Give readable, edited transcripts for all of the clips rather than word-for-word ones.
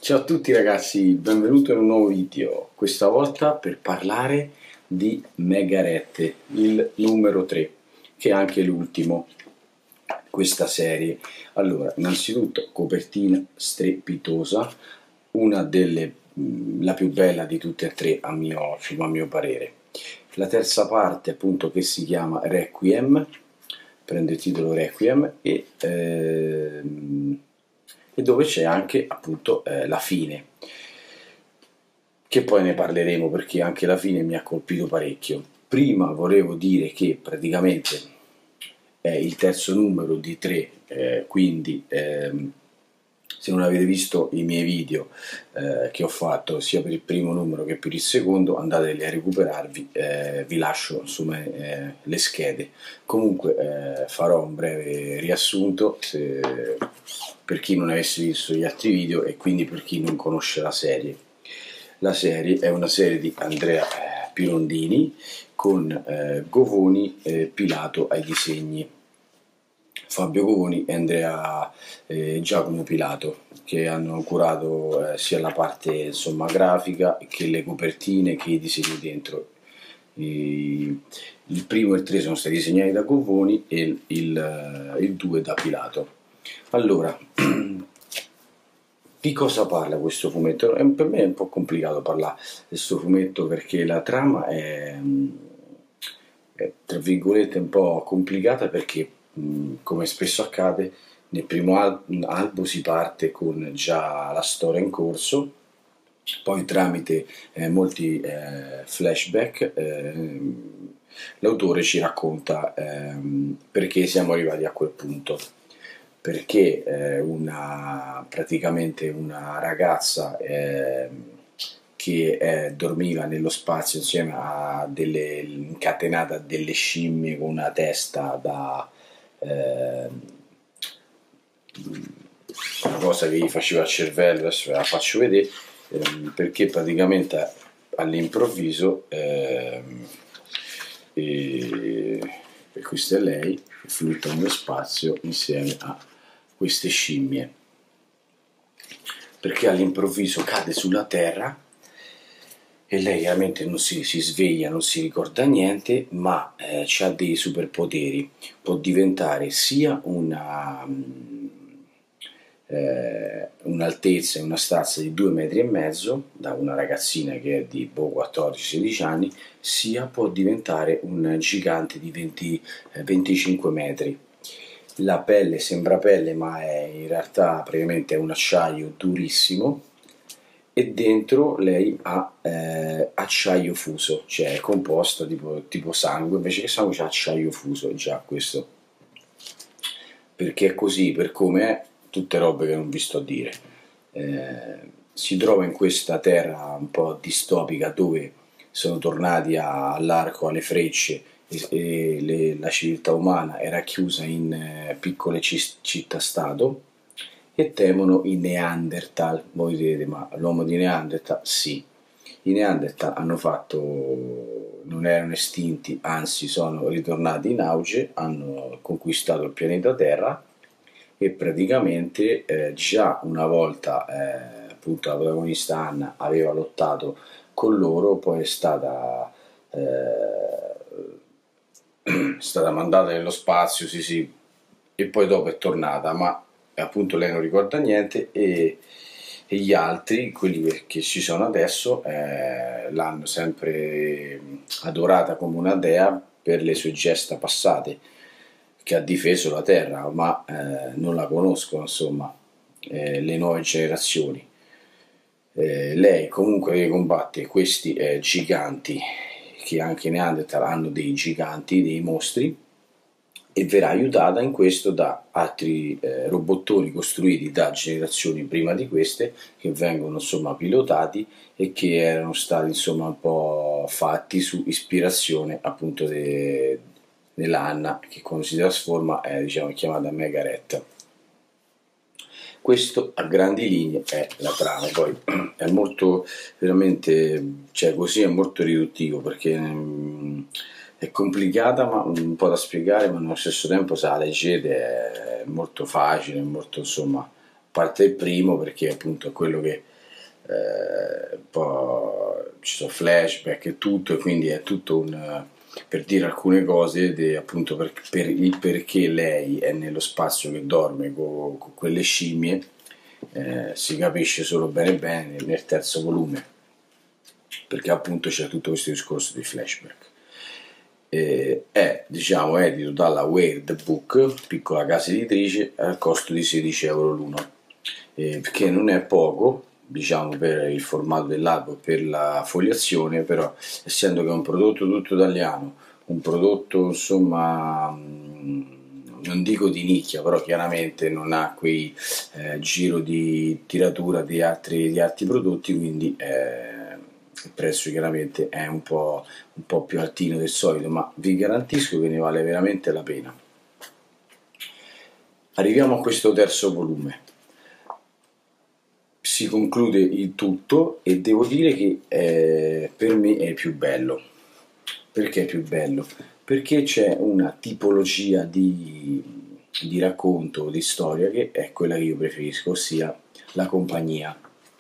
Ciao a tutti ragazzi, benvenuti in un nuovo video, questa volta per parlare di Megareth, il numero 3, che è anche l'ultimo questa serie. Allora, innanzitutto copertina strepitosa, una delle, la più bella di tutte e tre a mio parere. La terza parte appunto che si chiama Requiem, prende il titolo Requiem e dove c'è anche appunto la fine, che poi ne parleremo perché anche la fine mi ha colpito parecchio. Prima volevo dire che praticamente è il terzo numero di tre, quindi se non avete visto i miei video che ho fatto sia per il primo numero che per il secondo, andateli a recuperarvi, vi lascio insomma le schede. Comunque farò un breve riassunto per chi non avesse visto gli altri video e quindi per chi non conosce la serie. La serie è una serie di Andrea Pirondini con Govoni Pilato ai disegni, Fabio Govoni e Andrea Giacomo Pilato, che hanno curato sia la parte insomma grafica che le copertine che i disegni dentro. Il primo e il 3 sono stati disegnati da Govoni e il 2 da Pilato. Allora, di cosa parla questo fumetto? Per me è un po' complicato parlare di questo fumetto perché la trama è tra virgolette un po' complicata perché come spesso accade nel primo albo si parte con già la storia in corso, poi tramite molti flashback l'autore ci racconta perché siamo arrivati a quel punto, perché praticamente una ragazza che dormiva nello spazio insieme a incatenata a delle scimmie con una testa da una cosa che gli faceva il cervello, adesso ve la faccio vedere, perché praticamente all'improvviso e questa è lei che flutta nello spazio insieme a queste scimmie, perché all'improvviso cade sulla terra e lei chiaramente non si sveglia, non si ricorda niente, ma ha dei superpoteri, può diventare sia un'altezza e una stazza di 2,5 metri da una ragazzina che è di 14-16 anni, sia può diventare un gigante di 25 metri. La pelle sembra pelle ma è in realtà praticamente è un acciaio durissimo e dentro lei ha acciaio fuso, cioè è composta tipo sangue, invece che sangue c'è acciaio fuso, già questo perché è così, per come è, tutte robe che non vi sto a dire. Si trova in questa terra un po' distopica dove sono tornati all'arco, alle frecce e la civiltà umana era chiusa in piccole città-stato e temono i Neanderthal. Voi direte, ma l'uomo di Neanderthal? Sì, i Neanderthal non erano estinti, anzi sono ritornati in auge, hanno conquistato il pianeta Terra e praticamente già una volta appunto la protagonista Anna aveva lottato con loro, poi è stata mandata nello spazio, sì, e poi dopo è tornata, ma appunto lei non ricorda niente e gli altri, quelli che ci sono adesso, l'hanno sempre adorata come una dea per le sue gesta passate, che ha difeso la terra, ma non la conoscono, insomma, le nuove generazioni. Lei comunque combatte questi giganti, che anche i Neanderthal hanno dei giganti, dei mostri, e verrà aiutata in questo da altri robottoni costruiti da generazioni prima di queste, che vengono insomma pilotati e che erano stati insomma un po' fatti su ispirazione appunto dell'Anna, che quando si trasforma è diciamo chiamata Megareth. Questo a grandi linee è la trama, poi è molto veramente, cioè così è molto riduttivo perché è complicata ma un po' da spiegare, ma nello stesso tempo se la leggete è molto facile, molto insomma, a parte il primo perché appunto è quello che un po' ci sono flashback e tutto, e quindi è tutto per dire alcune cose appunto per il perché lei è nello spazio che dorme con quelle scimmie, si capisce solo bene bene nel terzo volume, perché appunto c'è tutto questo discorso di flashback. È diciamo edito dalla Weird Book, piccola casa editrice, al costo di 16 € l'uno, che non è poco diciamo per il formato dell'albo, per la fogliazione, però essendo che è un prodotto tutto italiano, un prodotto insomma non dico di nicchia, però chiaramente non ha quei giro di tiratura di altri prodotti, quindi il prezzo chiaramente è un po' più altino del solito, ma vi garantisco che ne vale veramente la pena. Arriviamo a questo terzo volume, si conclude il tutto e devo dire che per me è più bello. Perché è più bello? Perché c'è una tipologia di racconto, di storia che è quella che io preferisco, ossia la compagnia.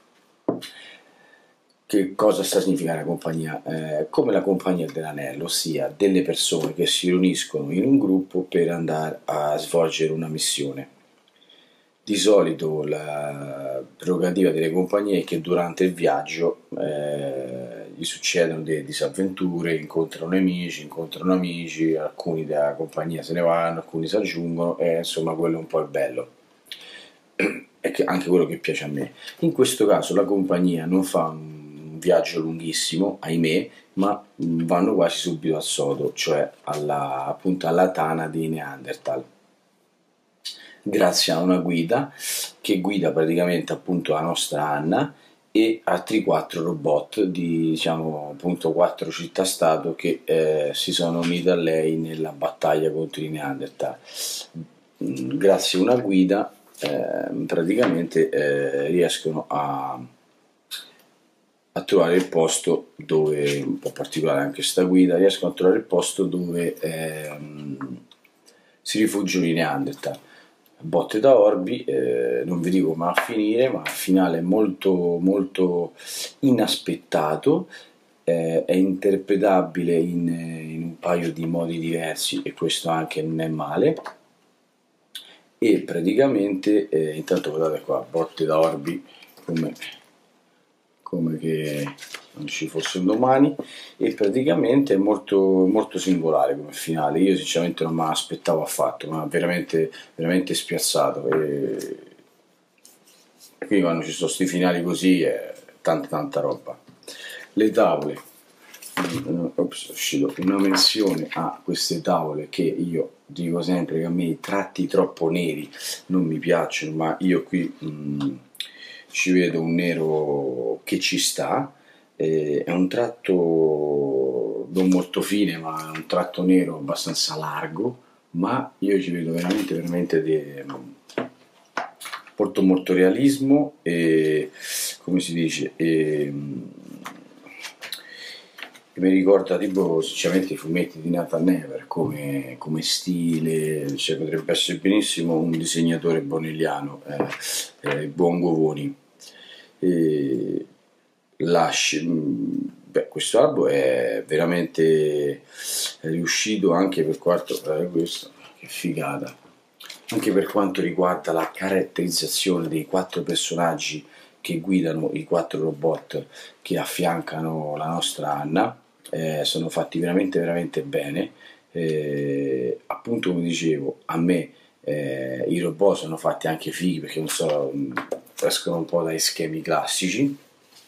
Che cosa sta a significare la compagnia? Come la compagnia dell'anello, ossia delle persone che si riuniscono in un gruppo per andare a svolgere una missione. Di solito la prerogativa delle compagnie è che durante il viaggio gli succedono delle disavventure, incontrano amici, alcuni della compagnia se ne vanno, alcuni si aggiungono e insomma quello è un po' il bello. È anche quello che piace a me. In questo caso la compagnia non fa un viaggio lunghissimo, ahimè, ma vanno quasi subito al sodo, cioè appunto alla tana di Neanderthal, grazie a una guida che guida praticamente appunto la nostra Anna e altri 4 robot di diciamo appunto 4 città-stato che si sono uniti a lei nella battaglia contro i Neanderthal. Grazie a una guida praticamente riescono a trovare il posto dove, un po' particolare anche sta guida, riescono a trovare il posto dove si rifugiano i Neanderthal. Botte da orbi, non vi dico come a finire, ma il finale è molto molto inaspettato, è interpretabile in un paio di modi diversi e questo anche non è male. E praticamente intanto guardate qua, botte da orbi come che non ci fosse un domani, e praticamente è molto, molto singolare come finale. Io sinceramente non me l'aspettavo affatto, ma veramente, veramente spiazzato. E quindi quando ci sono questi finali così è tanta tanta roba. Le tavole, ops, è uscito una menzione a queste tavole che io dico sempre che a me i tratti troppo neri non mi piacciono, ma io qui ci vedo un nero che ci sta, è un tratto non molto fine, ma è un tratto nero abbastanza largo, ma io ci vedo veramente, veramente molto, molto realismo e, come si dice, mi ricorda tipo sinceramente i fumetti di Nathan Never come stile, cioè potrebbe essere benissimo un disegnatore bonelliano, il buon Govoni. Questo album è veramente riuscito anche per quanto questo, che figata, anche per quanto riguarda la caratterizzazione dei 4 personaggi che guidano i 4 robot che affiancano la nostra Anna. Sono fatti veramente veramente bene, appunto come dicevo a me i robot sono fatti anche fighi perché non so, escono un po' dai schemi classici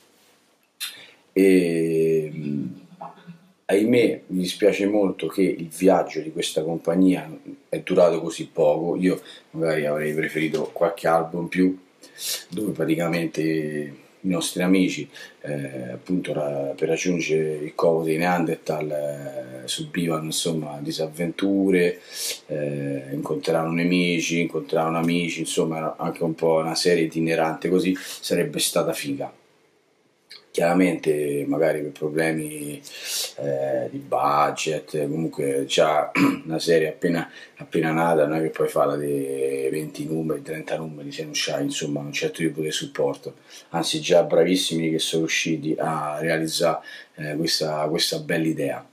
e ahimè mi dispiace molto che il viaggio di questa compagnia è durato così poco. Io magari avrei preferito qualche album in più dove praticamente i nostri amici appunto per raggiungere il covo dei Neanderthal subivano insomma disavventure, incontravano nemici, incontravano amici, insomma era anche un po' una serie itinerante, così sarebbe stata figa. Chiaramente magari per problemi di budget, comunque già una serie appena nata, non è che puoi farla di 20 numeri, 30 numeri se non c'hai insomma un certo tipo di supporto, anzi già bravissimi che sono riusciti a realizzare questa bella idea.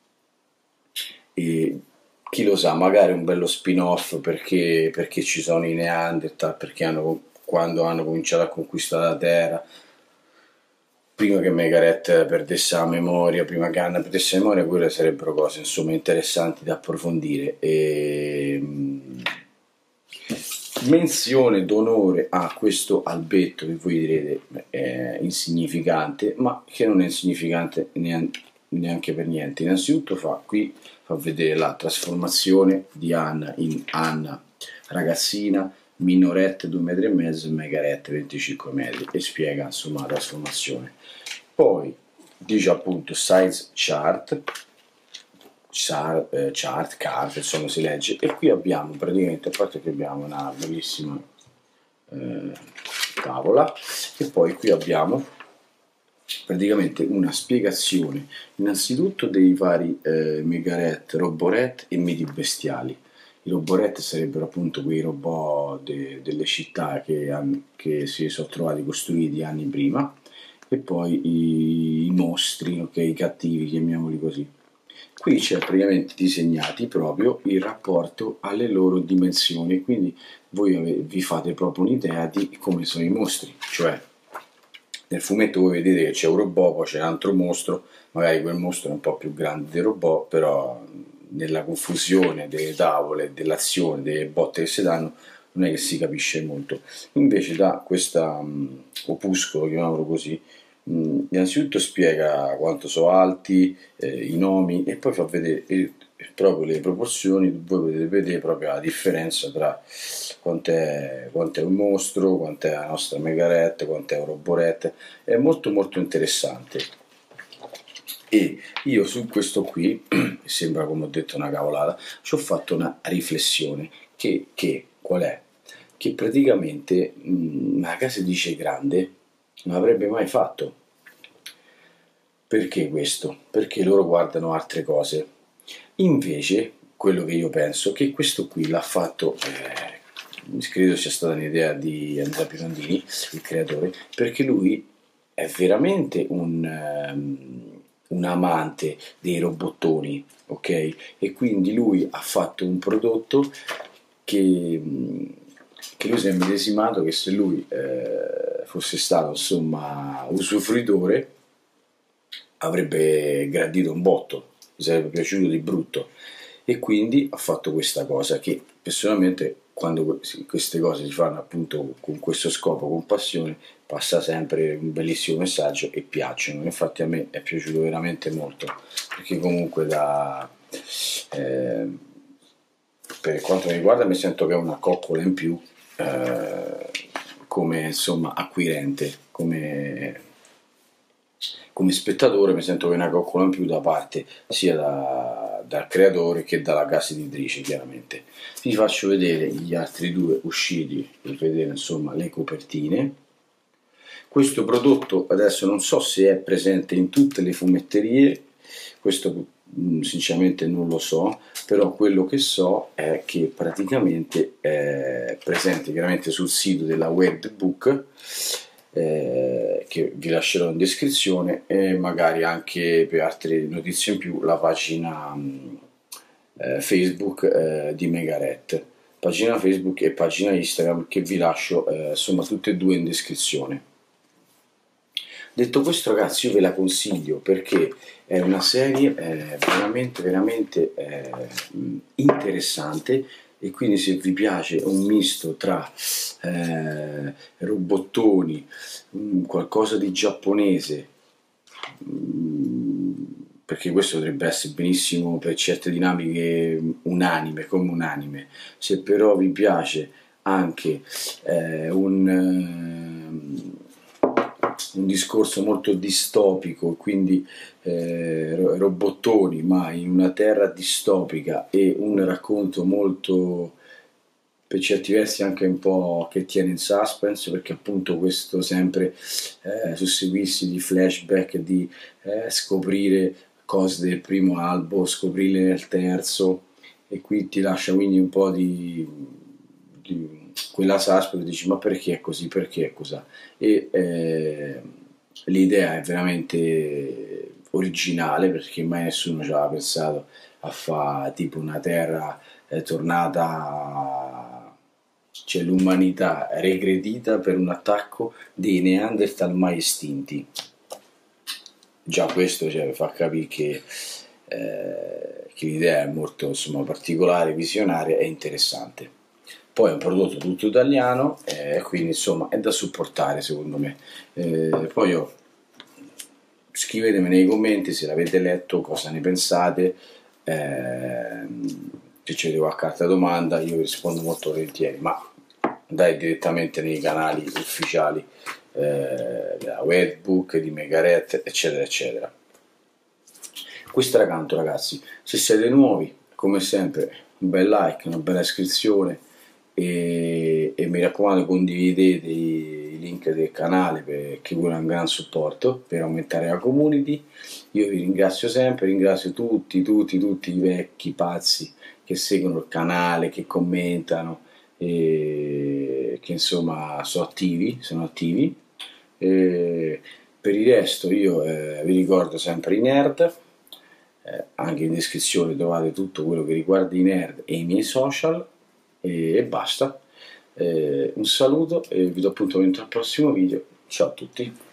E chi lo sa, magari un bello spin-off perché ci sono i Neanderthal, perché quando hanno cominciato a conquistare la Terra, prima che Megaret perdesse la memoria, prima che Anna perdesse la memoria, quelle sarebbero cose insomma interessanti da approfondire. Menzione d'onore a questo albetto che voi direte è insignificante, ma che non è insignificante neanche per niente. Innanzitutto fa vedere la trasformazione di Anna in Anna ragazzina, minorette 2,5 metri e Megaret 25 metri e spiega insomma la trasformazione. Poi dice appunto size card, insomma si legge, e qui abbiamo praticamente, a parte che abbiamo una bellissima tavola, e poi qui abbiamo praticamente una spiegazione innanzitutto dei vari Megaret, Roboret e miti bestiali. I Roboret sarebbero appunto quei robot delle città che si sono trovati costruiti anni prima, e poi i mostri, ok, i cattivi, chiamiamoli così. Qui c'è praticamente disegnati proprio il rapporto alle loro dimensioni, quindi voi vi fate proprio un'idea di come sono i mostri, cioè nel fumetto voi vedete che c'è un robot, poi c'è un altro mostro, magari quel mostro è un po' più grande del robot, però nella confusione delle tavole, dell'azione, delle botte che si danno, non è che si capisce molto. Invece da questo opuscolo, chiamiamolo così, innanzitutto spiega quanto sono alti, i nomi, e poi fa vedere proprio le proporzioni. Voi potete vedere proprio la differenza tra quant'è un mostro, quant'è la nostra Megaret, quant'è un Roboret. È molto molto interessante. E io su questo qui, sembra come ho detto una cavolata, ci ho fatto una riflessione che qual è? Che praticamente una casa editrice grande non avrebbe mai fatto. Perché questo? Perché loro guardano altre cose. Invece, quello che io penso, che questo qui l'ha fatto, credo sia stata un'idea di Andrea Pirondini, il creatore, perché lui è veramente un amante dei robottoni, ok? E quindi lui ha fatto un prodotto che, che lui si è medesimato che se lui fosse stato insomma usufruitore avrebbe gradito un botto, gli sarebbe piaciuto di brutto, e quindi ha fatto questa cosa che personalmente quando queste cose si fanno appunto con questo scopo, con passione, passa sempre un bellissimo messaggio e piacciono. Infatti a me è piaciuto veramente molto, perché comunque eh, per quanto mi riguarda mi sento che è una coccola in più come insomma acquirente, come spettatore mi sento che è una coccola in più da parte sia dal creatore che dalla casa editrice, chiaramente. Vi faccio vedere gli altri due usciti per vedere insomma le copertine. Questo prodotto adesso non so se è presente in tutte le fumetterie, questo sinceramente non lo so, però quello che so è che praticamente è presente chiaramente sul sito della Webbook, che vi lascerò in descrizione, e magari anche per altre notizie in più la pagina Facebook di Megaret, pagina Facebook e pagina Instagram che vi lascio insomma tutte e due in descrizione. Detto questo ragazzi, io ve la consiglio perché è una serie veramente veramente interessante, e quindi se vi piace un misto tra robottoni, qualcosa di giapponese, perché questo potrebbe essere benissimo per certe dinamiche un anime, come un anime, se però vi piace anche un discorso molto distopico, quindi robottoni, ma in una terra distopica, e un racconto molto per certi versi anche un po' che tiene in suspense, perché appunto questo sempre susseguirsi di flashback, di scoprire cose del primo albo, scoprirle nel terzo, e qui ti lascia quindi un po' di quella suspense, dici ma perché è così, perché è così, e l'idea è veramente originale, perché mai nessuno ci aveva pensato a fare tipo una terra tornata, cioè l'umanità regredita per un attacco dei Neanderthal mai estinti. Già questo, cioè, fa capire che l'idea è molto, insomma, particolare, visionaria e interessante. Poi è un prodotto tutto italiano, quindi insomma è da supportare secondo me. Poi scrivetemi nei commenti se l'avete letto, cosa ne pensate, se c'è qualche altra domanda io vi rispondo molto volentieri, ma andate direttamente nei canali ufficiali della Webbook, di Megaret, eccetera eccetera. Questo era canto, ragazzi. Se siete nuovi, come sempre, un bel like, una bella iscrizione, e mi raccomando condividete i link del canale, perché quello è un gran supporto per aumentare la community. Io vi ringrazio sempre, ringrazio tutti i vecchi pazzi che seguono il canale, che commentano, e che insomma sono attivi. Per il resto io vi ricordo sempre i nerd, anche in descrizione trovate tutto quello che riguarda i nerd e i miei social, e basta. Un saluto e vi do appuntamento al prossimo video. Ciao a tutti.